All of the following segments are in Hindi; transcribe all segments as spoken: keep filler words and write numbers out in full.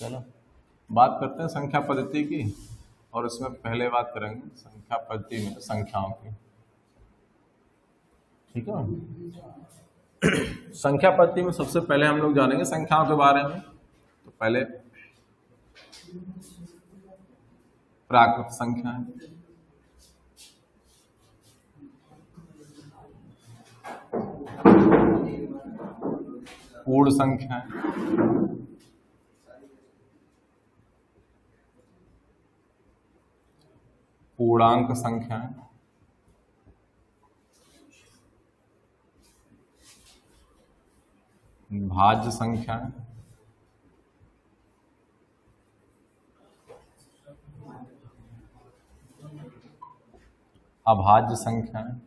चलो बात करते हैं संख्या पद्धति की, और इसमें पहले बात करेंगे संख्या पद्धति में संख्याओं की। ठीक है, संख्या पद्धति में सबसे पहले हम लोग जानेंगे संख्याओं के बारे में। तो पहले प्राकृत संख्या है, पूर्ण संख्या है, पूर्णांक संख्या है, भाज्य संख्या है, अभाज्य संख्या है,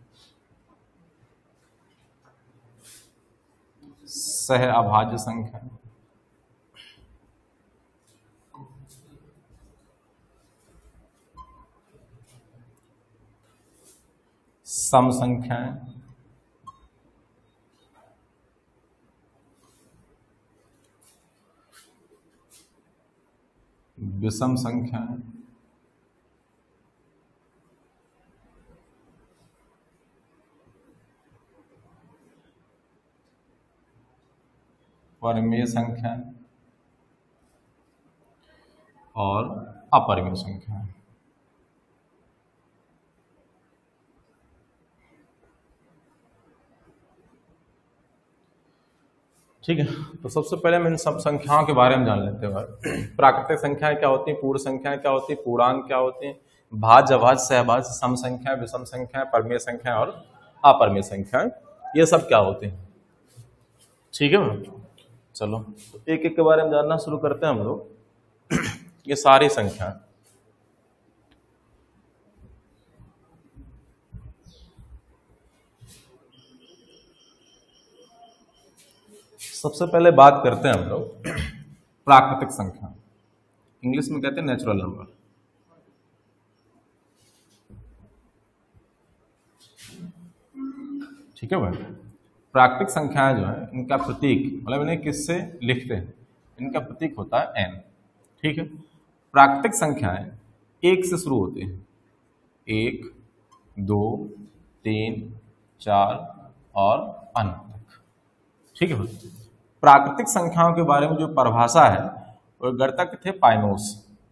सह अभाज्य संख्या है, सम संख्या है, विषम संख्या है, परिमेय संख्या है और अपरिमेय संख्या है। ठीक है, तो सबसे पहले हम इन सब संख्याओं के बारे में जान लेते हैं। प्राकृतिक संख्याएं क्या होती हैं, पूर्ण संख्याएं क्या होती हैं, पूर्णांक क्या होती हैं, भाज्य अभाज्य सहभाज्य सम संख्या, विषम संख्या, परिमेय संख्या और अपरिमेय संख्या, ये सब क्या होते हैं। ठीक है मैम, चलो तो एक एक के बारे में जानना शुरू करते हैं हम लोग। ये सारी संख्या सबसे पहले बात करते हैं हम लोग प्राकृतिक संख्या, इंग्लिश में कहते हैं नेचुरल नंबर। ठीक है भाई, प्राकृतिक संख्याएं जो है इनका प्रतीक, मतलब इन्हें किससे लिखते हैं, इनका प्रतीक होता है एन। ठीक है, प्राकृतिक संख्याएं एक से शुरू होती हैं, एक, दो, तीन, चार और अनंत तक। ठीक है भाई, प्राकृतिक संख्याओं के बारे में जो परिभाषा है वो गर्तक थे पाइनोस।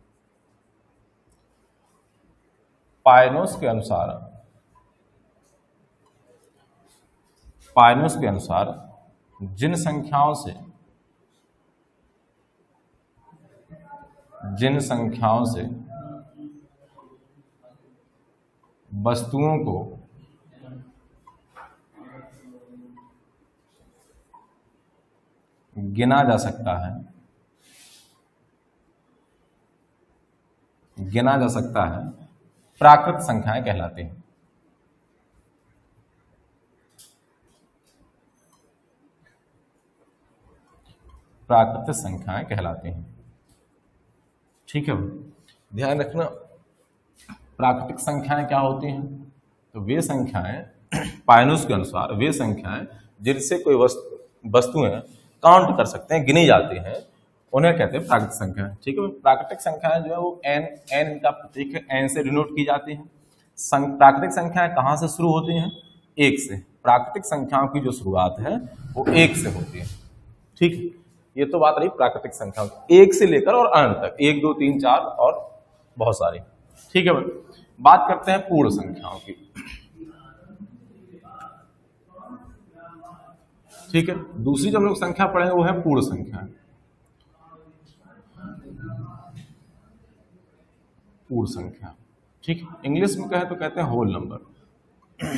पाइनोस के अनुसार पाइनोस के अनुसार जिन संख्याओं से जिन संख्याओं से वस्तुओं को गिना जा सकता है गिना जा सकता है प्राकृत संख्याएं कहलाती हैं। प्राकृतिक संख्याएं कहलाती हैं। ठीक है, ध्यान रखना प्राकृतिक संख्याएं क्या होती हैं। तो वे संख्याएं पाइनोस के अनुसार वे संख्याएं जिनसे कोई वस्तु वस्तुएं काउंट कर सकते हैं, गिनी जाती हैं, उन्हें कहते हैं प्राकृतिक संख्या। ठीक है, प्राकृतिक संख्याएं जो है वो एन एन इनका प्रतीक है, एन से डिनोट की जाती हैं। प्राकृतिक संख्याएं कहां से शुरू होती हैं, एक से। प्राकृतिक संख्याओं की जो शुरुआत है वो एक से होती है। ठीक है, ये तो बात रही प्राकृतिक संख्याओं की, एक से लेकर और अनंत तक, एक, दो, तीन, चार और बहुत सारी। ठीक है भाई, बात करते हैं पूर्ण संख्याओं की। ठीक है, दूसरी जब हम लोग संख्या पढ़ेंगे वो है पूर्ण संख्या। पूर्ण संख्या, ठीक, इंग्लिश में कहे तो कहते हैं होल नंबर।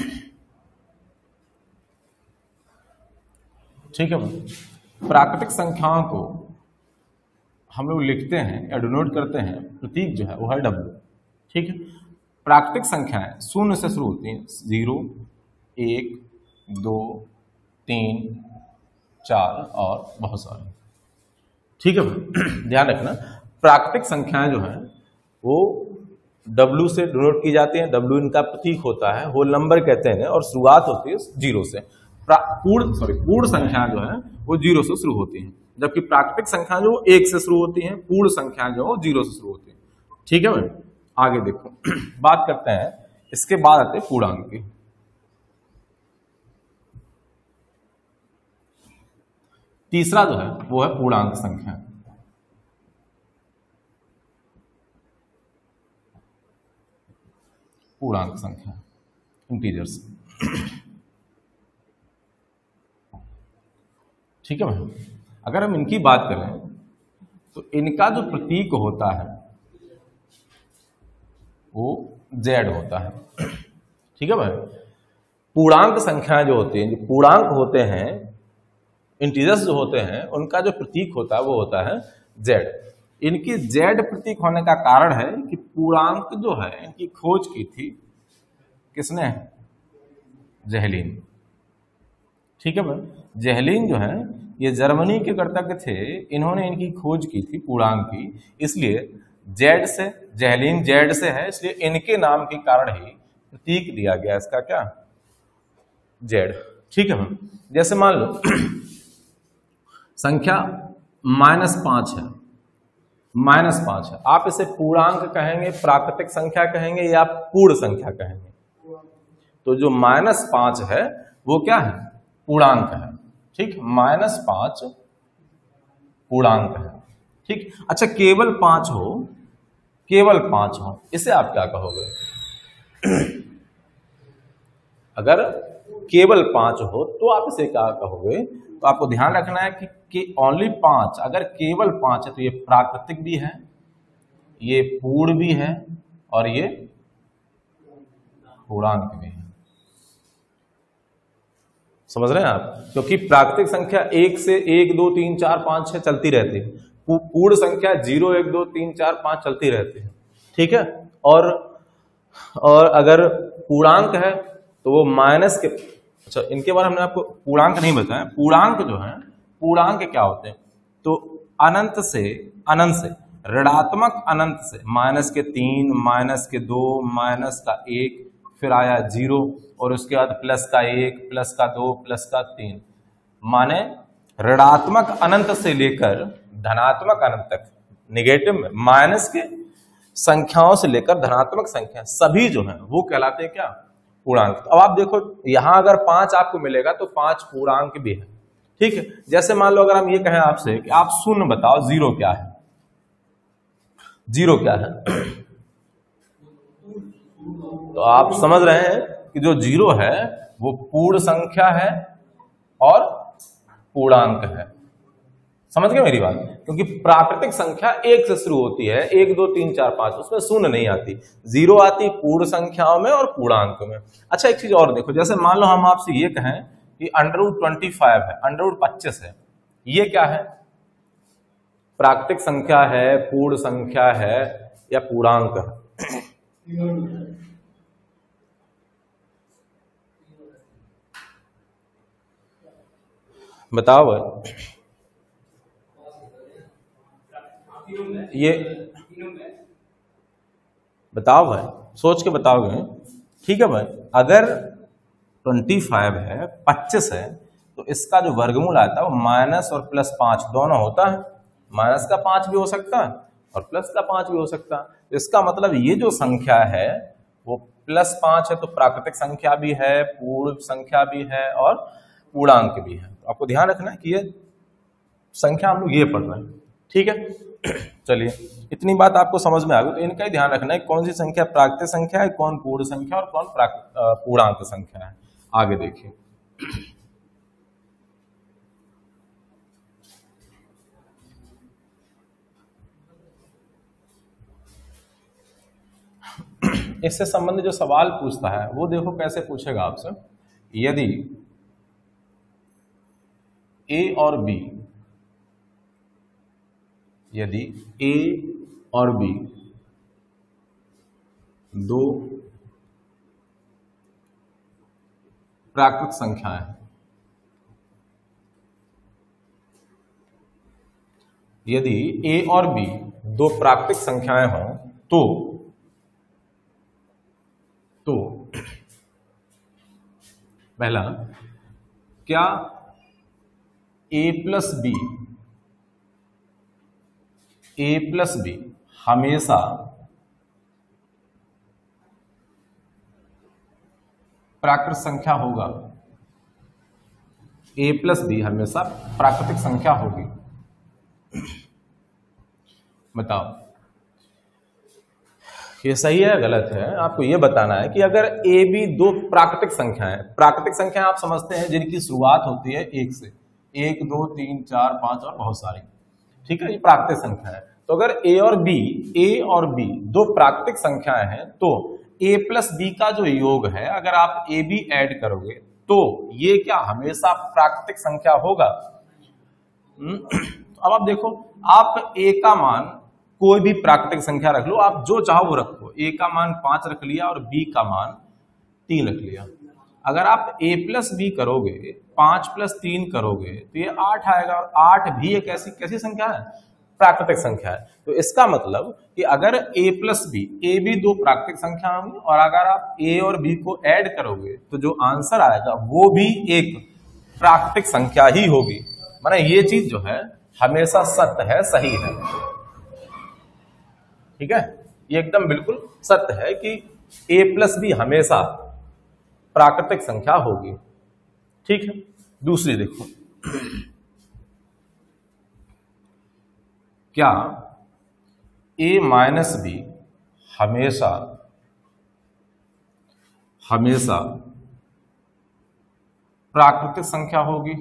ठीक है भाई, प्राकृतिक संख्याओं को हम लोग लिखते हैं या डिनोट करते हैं, प्रतीक जो है वो है डब्ल्यू। ठीक है, प्राकृतिक संख्याएं शून्य से शुरू होती हैं, जीरो, एक, दो, तीन, चार और बहुत सारे। ठीक है भाई, ध्यान रखना प्राकृतिक संख्याएं जो हैं वो डब्ल्यू से डिनोट की जाती हैं, डब्ल्यू इनका प्रतीक होता है, होल नंबर कहते हैं, और शुरुआत होती है जीरो से। पूर्ण सॉरी पूर्ण संख्या जो है वो जीरो से शुरू होती है। जबकि प्राकृतिक संख्या जो एक से शुरू होती है, पूर्ण संख्या जो जीरो से शुरू होती है। ठीक है भाई, आगे देखो बात करते हैं, इसके बाद आते हैं पूर्णांक की। तीसरा जो है वो है पूर्णांक संख्या। पूर्णांक संख्या इंटीजर्स। ठीक है भाई, अगर हम इनकी बात करें तो इनका जो प्रतीक होता है वो जेड होता है। ठीक है भाई, पूर्णांक संख्याएं जो होती हैं, जो पूर्णांक होते हैं, इंटीजर्स जो होते हैं, उनका जो प्रतीक होता है वो होता है जेड। इनकी जेड प्रतीक होने का कारण है कि पूर्णांक जो है इनकी खोज की थी किसने? जेहलीन। ठीक है भाई, जेहलीन जो है ये जर्मनी के गणितज्ञ थे, इन्होंने इनकी खोज की थी पूर्णांक की, इसलिए जेड से, जेहलीन जेड से है, इसलिए इनके नाम के कारण ही प्रतीक दिया गया इसका क्या? जेड। ठीक है भाई, जैसे मान लो संख्या माइनस पांच है, माइनस पांच है, आप इसे पूर्णांक कहेंगे, प्राकृतिक संख्या कहेंगे या पूर्ण संख्या कहेंगे? तो जो माइनस पांच है वो क्या है? पूर्णांक है। ठीक, माइनस पांच पूर्णांक है। ठीक, अच्छा केवल पांच हो, केवल पांच हो, इसे आप क्या कहोगे? अगर केवल पांच हो तो आप इसे क्या कहोगे? तो आपको ध्यान रखना है कि, कि ओनली पांच, अगर केवल पांच है तो ये प्राकृतिक भी है, ये पूर्ण भी है और ये पूर्णांक भी है। समझ रहे हैं आप? क्योंकि प्राकृतिक संख्या एक से एक दो तीन चार पांच छह चलती रहती है, पूर्ण संख्या जीरो एक दो तीन चार पांच चलती रहती है। ठीक है, और और अगर पूर्णांक है तो वो माइनस के, अच्छा इनके बारे में हमने आपको पूर्णांक नहीं बताया। पूर्णांक जो है, पूर्णांक क्या होते हैं? तो अनंत से, अनंत से, ऋणात्मक अनंत से, माइनस के तीन, माइनस के दो, माइनस का एक, फिर आया जीरो और उसके बाद प्लस का एक, प्लस का दो, प्लस का तीन, माने ऋणात्मक अनंत से लेकर धनात्मक अनंत तक, निगेटिव में माइनस के संख्याओं से लेकर धनात्मक संख्या सभी जो है वो कहलाते हैं क्या? पूर्णांक। तो अब आप देखो यहां अगर पांच आपको मिलेगा तो पांच पूर्णांक भी है। ठीक है, जैसे मान लो अगर हम ये कहें आपसे कि आप शून्य बताओ, जीरो क्या है? जीरो क्या है? तो आप समझ रहे हैं कि जो जीरो है वो पूर्ण संख्या है और पूर्णांक है। समझ गए मेरी बात? क्योंकि प्राकृतिक संख्या एक से शुरू होती है, एक दो तीन चार पांच, उसमें शून्य नहीं आती, जीरो आती पूर्ण संख्याओं में और पूर्णांक में। अच्छा एक चीज और देखो, जैसे मान लो हम आपसे ये कहें कि अंडर रूट ट्वेंटी फाइव है, अंडर रूट पच्चीस है, ये क्या है? प्राकृतिक संख्या है, पूर्ण संख्या है या पूर्णांक है? बताओ भाई, ये बताओ भाई, सोच के बताओगे। ठीक है भाई, अगर पच्चीस है, पच्चीस है, तो इसका जो वर्गमूल आता है वो माइनस और प्लस पांच दोनों होता है। माइनस का पांच भी हो सकता है और प्लस का पांच भी हो सकता है। तो इसका मतलब ये जो संख्या है वो प्लस पांच है, तो प्राकृतिक संख्या भी है, पूर्ण संख्या भी है और पूर्णांक भी है। तो आपको ध्यान रखना है कि ये संख्या हम लोग ये पढ़ रहे हैं। ठीक है, चलिए इतनी बात आपको समझ में आ गई। तो इनका ही ध्यान रखना है कौन सी संख्या प्राकृतिक संख्या है, कौन पूर्ण संख्या और कौन पूर्णांक संख्या है। आगे देखिए, इससे संबंधित जो सवाल पूछता है वो देखो कैसे पूछेगा आपसे। यदि ए और बी, यदि ए और बी दो प्राकृतिक संख्याएं हैं, यदि ए और बी दो प्राकृतिक संख्याएं हों तो तो पहला, क्या A plus B A plus B हमेशा प्राकृत संख्या होगा, ए प्लस बी हमेशा प्राकृतिक संख्या होगी। बताओ ये सही है गलत है? आपको ये बताना है कि अगर ए बी दो प्राकृतिक संख्याएं, प्राकृतिक संख्याएं आप समझते हैं जिनकी शुरुआत होती है एक से, एक दो तीन चार पांच और बहुत सारी, ठीक है, ये प्राकृतिक संख्या है। तो अगर ए और बी, ए और बी दो प्राकृतिक संख्याएं हैं तो ए प्लस बी का जो योग है अगर आप ए बी ऐड करोगे तो ये क्या हमेशा प्राकृतिक संख्या होगा। अब आप देखो, आप ए का मान कोई भी प्राकृतिक संख्या रख लो, आप जो चाहो वो रखो। ए का मान पांच रख लिया और बी का मान तीन रख लिया। अगर आप ए प्लस बी करोगे, पांच प्लस तीन करोगे तो ये आठ आएगा, और आठ भी एक ऐसी कैसी संख्या है, प्राकृतिक संख्या है। तो इसका मतलब कि अगर a प्लस बी, ए भी दो प्राकृतिक संख्या होंगी और अगर आप a और b को ऐड करोगे तो जो आंसर आएगा वो भी एक प्राकृतिक संख्या ही होगी। माने ये चीज जो है हमेशा सत्य है, सही है, ठीक है, ये एकदम बिल्कुल सत्य है कि a प्लस बी हमेशा प्राकृतिक संख्या होगी। ठीक है, दूसरी देखो, क्या a माइनस बी हमेशा हमेशा प्राकृतिक संख्या होगी।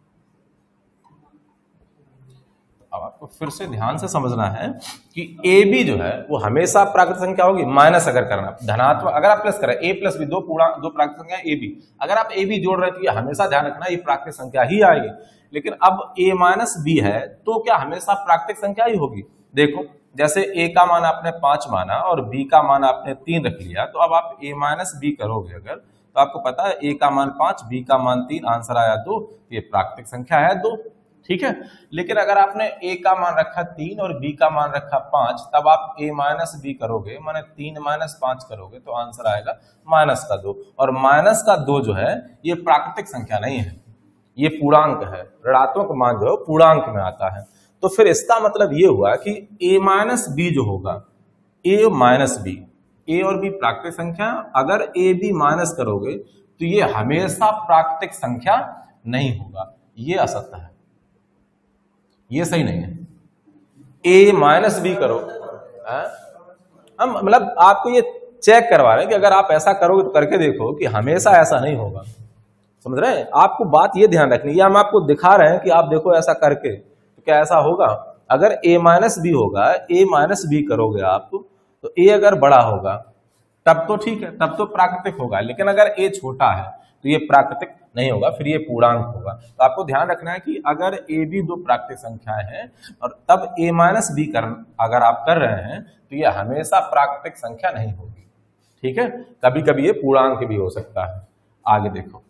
अब आपको फिर से ध्यान से समझना है कि ए बी जो है वो हमेशा प्राकृतिक संख्या होगी। माइनस अगर करना, धनात्मक अगर आप प्लस करें, ए प्लस बी दो पूरा दो प्राकृतिक संख्या ए बी, अगर आप ए बी जोड़ रहे तो ये हमेशा ध्यान रखना ये प्राकृतिक संख्या ही आएगी। लेकिन अब a माइनस बी है तो क्या हमेशा प्राकृतिक संख्या ही होगी। देखो जैसे a का मान आपने पांच माना और b का मान आपने तीन रख लिया, तो अब आप a माइनस बी करोगे अगर, तो आपको पता है a का मान पांच, b का मान तीन, आंसर आया दो, ये प्राकृतिक संख्या है दो। ठीक है, लेकिन अगर आपने a का मान रखा तीन और b का मान रखा पांच, तब आप a माइनस बी करोगे, माने तीन माइनस पांच करोगे तो आंसर आएगा माइनस का दो, और माइनस का दो जो है ये प्राकृतिक संख्या नहीं है, ये पूर्णांक है। ऋणात्मक मान जो है पूर्णांक में आता है। तो फिर इसका मतलब ये हुआ कि a माइनस बी जो होगा, a माइनस बी, a और b प्राकृतिक संख्या, अगर a b माइनस करोगे तो ये हमेशा प्राकृतिक संख्या नहीं होगा, ये असत्य है, ये सही नहीं है। a माइनस बी करो, हम मतलब आपको ये चेक करवा रहे हैं कि अगर आप ऐसा करोगे तो करके देखो कि हमेशा ऐसा नहीं होगा। समझ रहे हैं? आपको बात ये ध्यान रखनी है, हम आपको दिखा रहे हैं कि आप देखो ऐसा करके तो क्या ऐसा होगा। अगर a माइनस बी होगा, a माइनस बी करोगे आप तो a अगर बड़ा होगा तब तो ठीक है, तब तो प्राकृतिक होगा, लेकिन अगर a छोटा है तो ये प्राकृतिक नहीं होगा, फिर ये पूर्णांक होगा। तो आपको ध्यान रखना है कि अगर a भी दो प्राकृतिक संख्याएं हैं और तब a माइनस बी कर अगर आप कर रहे हैं तो ये हमेशा प्राकृतिक संख्या नहीं होगी। ठीक है, कभी कभी ये पूर्णांक भी हो सकता है। आगे देखो,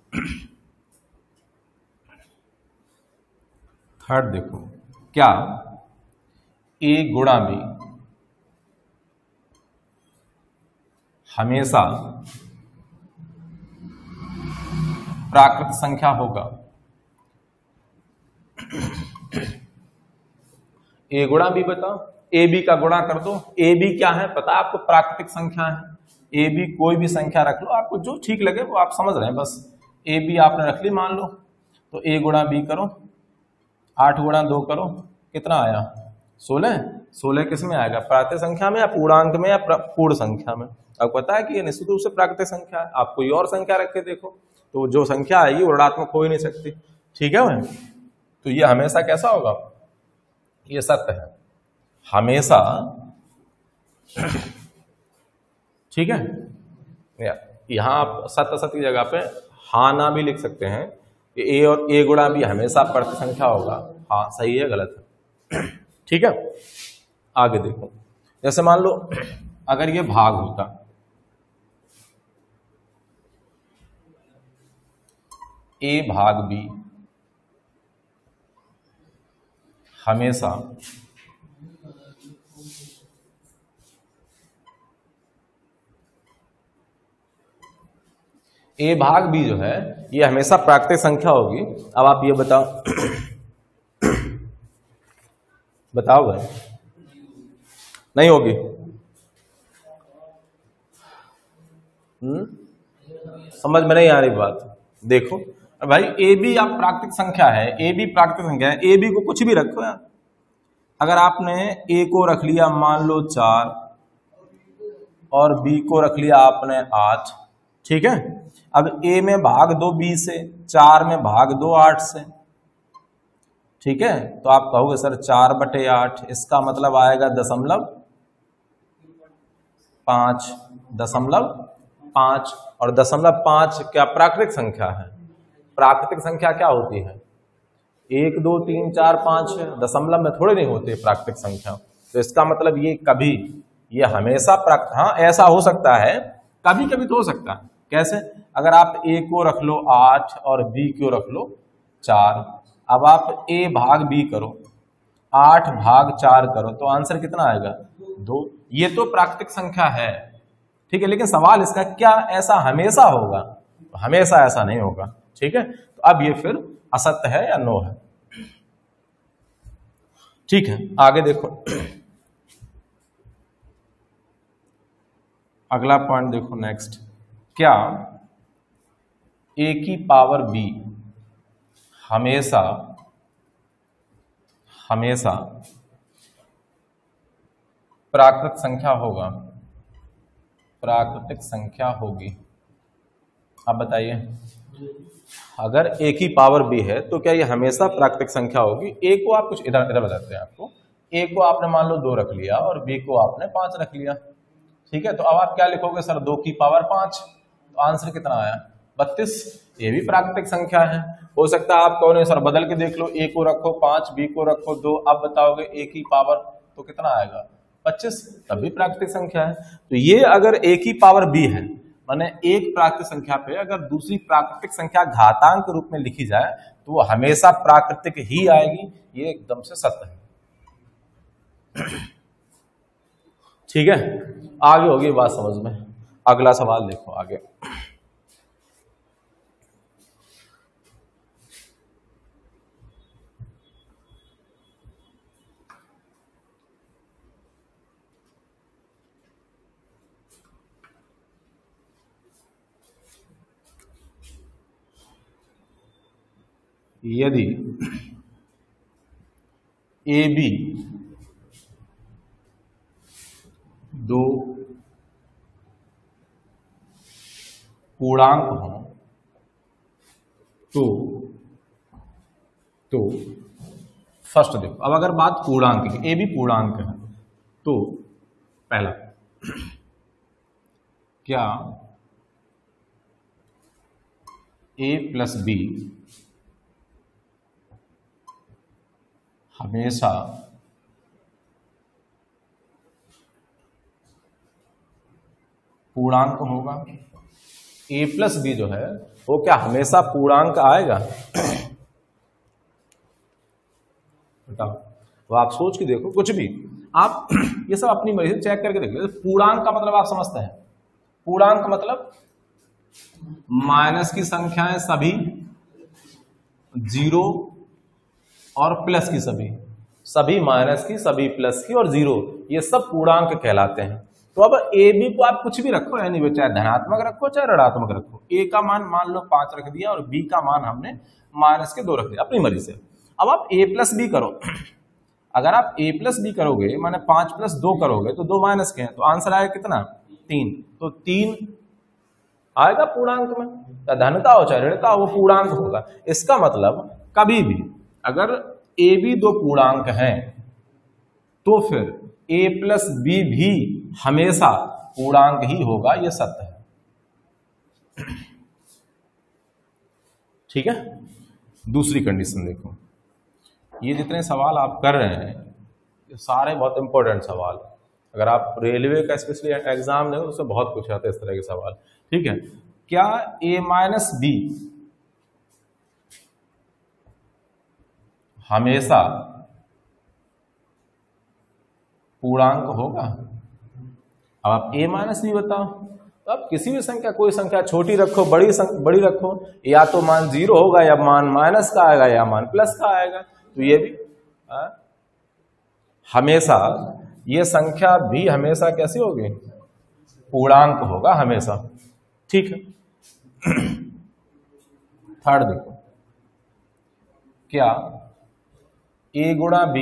थर्ड देखो, क्या a गुणा b हमेशा प्राकृतिक संख्या होगा। a गुणा b बताओ, a b का गुणा कर दो, a b क्या है पता है आपको, प्राकृतिक संख्या है। a b कोई भी संख्या रख लो, आपको जो ठीक लगे वो आप समझ रहे हैं, बस a b आपने रख ली मान लो, तो a गुणा b करो, आठ गुणा दो करो, कितना आया सोलह। सोलह किस में आएगा, प्राकृतिक संख्या में या पूर्णांक में या पूर्ण संख्या में। आपको पता है कि ये निश्चित रूप से प्राकृतिक संख्या है। आप कोई और संख्या रख के देखो तो जो संख्या आएगी वो ऋणात्मक हो ही नहीं सकती। ठीक है भाई, तो ये हमेशा कैसा होगा, ये सत्य है हमेशा। ठीक है, यहां आप सत्य सत्य की जगह पे हाँ ना भी लिख सकते हैं कि a और a गुणा भी हमेशा प्राकृतिक संख्या होगा। हाँ सही है गलत है। ठीक है, आगे देखो, जैसे मान लो अगर ये भाग होता, a भाग b हमेशा a भाग b जो है ये हमेशा प्राकृतिक संख्या होगी। अब आप ये बताओ बताओ भाई, नहीं होगी? हम्म समझ में नहीं आ रही बात? देखो भाई ए बी आप प्राकृतिक संख्या है, ए बी प्राकृतिक संख्या है, ए बी को कुछ भी रखो यार। अगर आपने ए को रख लिया मान लो चार और बी को रख लिया आपने आठ, ठीक है। अब ए में भाग दो बी से, चार में भाग दो आठ से, ठीक है। तो आप कहोगे सर चार बटे आठ, इसका मतलब आएगा दशमलव पांच, दशमलव पांच। और दशमलव पांच क्या प्राकृतिक संख्या है? प्राकृतिक संख्या क्या होती है? एक दो तीन चार पांच, दशमलव में थोड़े नहीं होते प्राकृतिक संख्या। तो इसका मतलब ये कभी, ये हमेशा प्राकृतिक, हाँ ऐसा हो सकता है, कभी कभी तो हो सकता है। कैसे? अगर आप ए को रख लो आठ और बी को रख लो चार, अब आप ए भाग बी करो, आठ भाग चार करो, तो आंसर कितना आएगा? दो। ये तो प्राकृतिक संख्या है, ठीक है। लेकिन सवाल इसका क्या ऐसा हमेशा होगा? हमेशा ऐसा नहीं होगा, ठीक है। तो अब ये फिर असत्य है या नो है, ठीक है। आगे देखो, अगला पॉइंट देखो नेक्स्ट। क्या ए की पावर बी हमेशा हमेशा प्राकृतिक संख्या होगा? प्राकृतिक संख्या होगी। आप बताइए, अगर ए की पावर बी है तो क्या ये हमेशा प्राकृतिक संख्या होगी? ए को आप कुछ इधर इधर बताते हैं आपको। ए को आपने मान लो दो रख लिया और बी को आपने पांच रख लिया, ठीक है। तो अब आप क्या लिखोगे? सर दो की पावर पांच, तो आंसर कितना आया? बत्तीस। ये भी प्राकृतिक संख्या है। हो सकता है आप कहो नहीं सर बदल के देख लो, ए को रखो पांच, बी को रखो दो, अब बताओगे ए की पावर तो कितना आएगा? पच्चीस, तब भी प्राकृतिक संख्या है। तो ये अगर ए की पावर बी है, माने एक प्राकृतिक संख्या पे अगर दूसरी प्राकृतिक संख्या घातांक के रूप में लिखी जाए तो वो हमेशा प्राकृतिक ही आएगी। ये एकदम से सत्य है, ठीक है। आगे होगी बात समझ में। अगला सवाल देखो आगे। यदि ए बी दो पूर्णांक हो तो तो फर्स्ट देखो, अब अगर बात पूर्णांक की, ए बी पूर्णांक है तो पहला, क्या ए प्लस बी हमेशा पूर्णांक होगा? ए प्लस बी जो है वो क्या हमेशा पूर्णांक आएगा? बताओ, वो आप सोच के देखो, कुछ भी आप ये सब अपनी मर्जी से चेक करके देख लो। पूर्णांक का मतलब आप समझते हैं? पूर्णांक मतलब माइनस की संख्याएं सभी, जीरो और प्लस की सभी, सभी माइनस की, सभी प्लस की और जीरो, ये सब पूर्णांक कहलाते हैं। तो अब ए बी को आप कुछ भी रखो, यानी वे चाहे धनात्मक रखो चाहे ऋणात्मक रखो। ए का मान मान लो पांच रख दिया और बी का मान हमने माइनस के दो रख दिया, अपनी मर्जी से। अब आप ए प्लस बी करो। अगर आप ए प्लस बी करोगे माने पांच प्लस दो करोगे तो दो माइनस के हैं, तो आंसर आएगा कितना? तीन। तो तीन आएगा पूर्णांक में, धनता हो चाहे ऋणता हो, वो पूर्णांक होगा। इसका मतलब कभी भी अगर ए बी दो पूर्णांक हैं तो फिर ए प्लस बी भी हमेशा पूर्णांक ही होगा, यह सत्य है, ठीक है। दूसरी कंडीशन देखो, ये जितने सवाल आप कर रहे हैं ये सारे बहुत इंपॉर्टेंट सवाल, अगर आप रेलवे का स्पेशली एग्जाम देखो तो उसमें बहुत कुछ आता है इस तरह के सवाल, ठीक है। क्या ए माइनस बी हमेशा पूर्णांक होगा? अब आप a माइनस बी बताओ, तो आप किसी भी संख्या, कोई संख्या छोटी रखो बड़ी संख्या बड़ी रखो, या तो मान जीरो होगा या मान माइनस का आएगा या मान प्लस का आएगा। तो ये भी आ, हमेशा ये संख्या भी हमेशा कैसी होगी, पूर्णांक होगा हमेशा। ठीक है। थर्ड देखो, क्या ए गुणा बी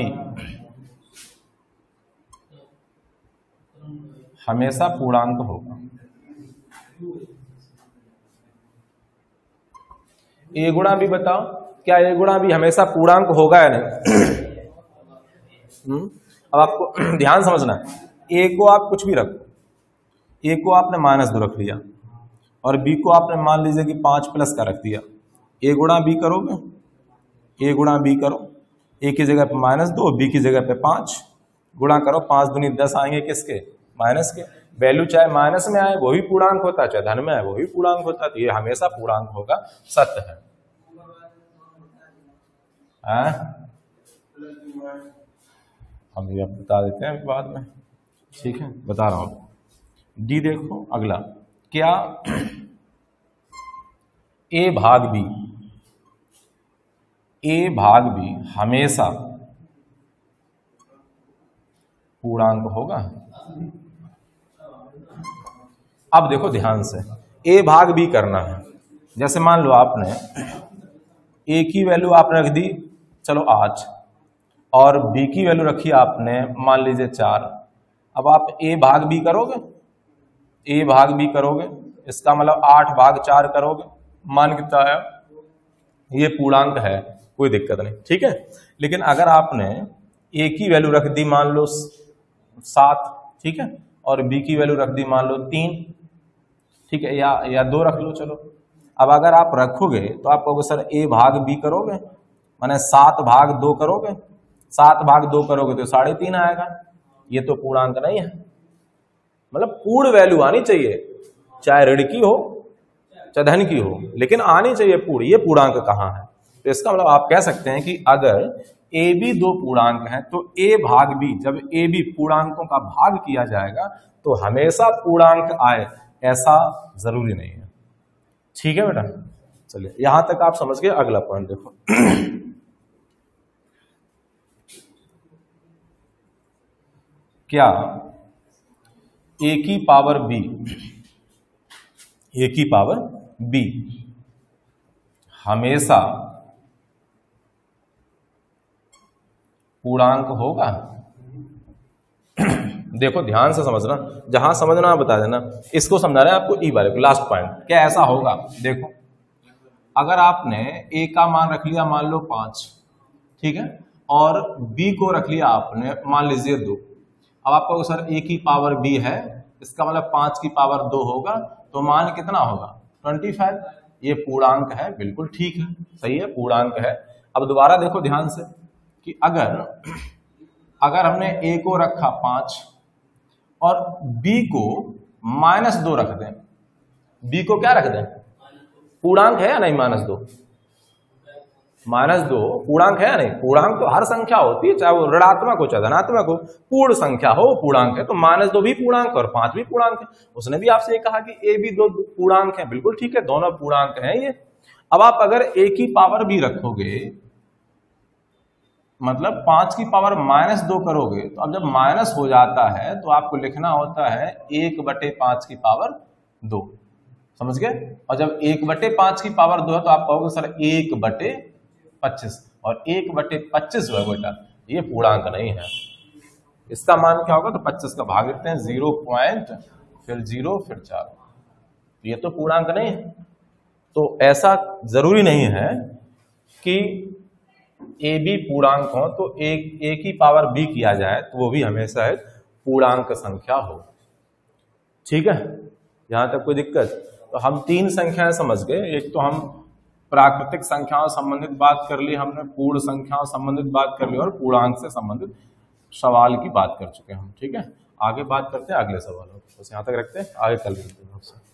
हमेशा पूर्णांक होगा? ए गुणा बी बताओ, क्या ए गुणा बी हमेशा पूर्णांक होगा या नहीं? अब आपको ध्यान समझना है, ए को आप कुछ भी रखो, ए को आपने माइनस दो रख लिया और बी को आपने मान लीजिए कि पांच प्लस का रख दिया। ए गुणा बी करोगे, ए गुणा बी करो, ए की जगह पे माइनस दो, बी की जगह पे पांच, गुणा करो, पांच दूनी दस आएंगे किसके, माइनस के। वैल्यू चाहे माइनस में आए वो भी पूर्णांक होता है, चाहे धन में आए वो भी पूर्णांक होता है, तो ये हमेशा पूर्णांक होगा, सत्य है। आ? हम ये बता देते हैं बाद में। ठीक है, बता रहा हूं। डी देखो अगला, क्या ए भाग बी, ए भाग बी हमेशा पूर्णांक होगा? अब देखो ध्यान से, ए भाग बी करना है। जैसे मान लो आपने ए की वैल्यू आपने रख दी चलो आठ और बी की वैल्यू रखी आपने मान लीजिए चार। अब आप ए भाग बी करोगे, ए भाग बी करोगे, इसका मतलब आठ भाग चार करोगे, मान कितना आया, ये पूर्णांक है, कोई दिक्कत नहीं। ठीक है, लेकिन अगर आपने ए की वैल्यू रख दी मान लो सात, ठीक है, और बी की वैल्यू रख दी मान लो तीन, ठीक है, या या दो रख लो चलो। अब अगर आप रखोगे तो आप कहोगे सर ए भाग बी करोगे, माने सात भाग दो करोगे, सात भाग दो करोगे तो साढ़े तीन आएगा, ये तो पूर्णांक नहीं है। मतलब पूर्ण वैल्यू आनी चाहिए, चाहे ऋण की हो चाहे धन की हो, लेकिन आनी चाहिए पूर्ण। ये पूर्णांक कहाँ है? तो इसका मतलब आप कह सकते हैं कि अगर ए बी दो पूर्णांक हैं तो ए भाग बी, जब ए बी पूर्णांकों का भाग किया जाएगा तो हमेशा पूर्णांक आए, ऐसा जरूरी नहीं है। ठीक है बेटा, चलिए यहां तक आप समझ गए। अगला पॉइंट देखो, क्या ए की पावर बी, ए की पावर बी हमेशा पूर्णांक होगा? देखो ध्यान से समझना, जहां समझना बता देना। इसको समझा रहे हैं आपको ई वाले को, लास्ट पॉइंट। क्या ऐसा होगा? देखो अगर आपने ए का मान रख लिया मान लो पांच, ठीक है, और बी को रख लिया आपने मान लीजिए दो। अब आपको सर ए की पावर बी है, इसका मतलब पांच की पावर दो होगा, तो मान कितना होगा? Twenty five. ये पूर्णांक है, बिल्कुल ठीक है, सही है, पूर्णांक है। अब दोबारा देखो ध्यान से कि अगर अगर हमने ए को रखा पांच और बी को माइनस दो रख दें, बी को क्या रख दें? पूर्णांक है या नहीं? माइनस दो, माइनस दो पूर्णांक है या नहीं? पूर्णांक तो हर संख्या होती है, चाहे वो ऋणात्मक हो चाहे धनात्मक हो, पूर्ण संख्या हो पूर्णांक है। तो माइनस दो भी पूर्णांक और पांच भी पूर्णांक है। उसने भी आपसे ये कहा कि ए भी दो पूर्णांक है, बिल्कुल ठीक है, दोनों पूर्णांक हैं ये। अब आप अगर ए की पावर भी रखोगे, मतलब पांच की पावर माइनस दो करोगे, तो अब जब माइनस हो जाता है तो आपको लिखना होता है एक बटे पांच की पावर दो, समझ गए? और जब एक बटे पांच की पावर दो है तो आप कहोगे सर एक बटे पच्चीस, और एक बटे पच्चीस जो है बेटा ये पूर्णांक नहीं है। इसका मान क्या होगा? तो पच्चीस का भाग देते हैं, जीरो पॉइंट फिर जीरो फिर चार, ये तो पूर्णांक नहीं है। तो ऐसा जरूरी नहीं है कि ए बी पूर्णांक हो तो एक ए की पावर बी किया जाए तो वो भी हमेशा एक पूर्णांक संख्या हो। ठीक है, यहां तक कोई दिक्कत? तो हम तीन संख्याएं समझ गए। एक तो हम प्राकृतिक संख्याओं संबंधित बात कर ली हमने, पूर्ण संख्याओं संबंधित बात कर ली, और पूर्णांक से संबंधित सवाल की बात कर चुके हैं हम। ठीक है, आगे बात करते हैं अगले सवालों, बस यहां तक रखते हैं, आगे कल मिलते हैं आपसे।